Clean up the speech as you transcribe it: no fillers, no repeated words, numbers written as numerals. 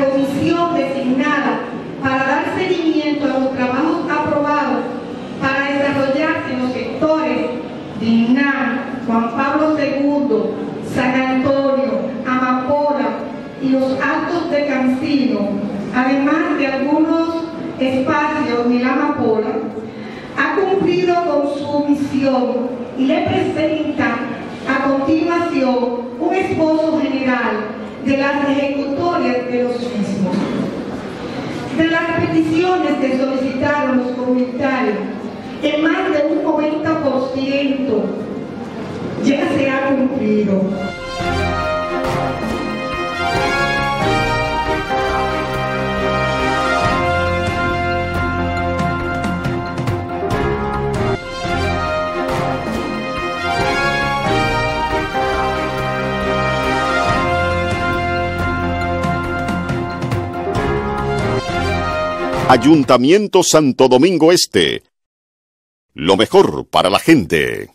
la comisión designada para dar seguimiento a los trabajos aprobados para desarrollarse en los sectores de INAH, Juan Pablo II, San Antonio, Amapola y los Altos de Cancino, además de algunos espacios de la Amapola, ha cumplido con su misión y le presenta a continuación un esbozo general de las ejecutorias de los mismos. De las peticiones que solicitaron los comunitarios, en más de un 90% ya se ha cumplido. Ayuntamiento Santo Domingo Este. Lo mejor para la gente.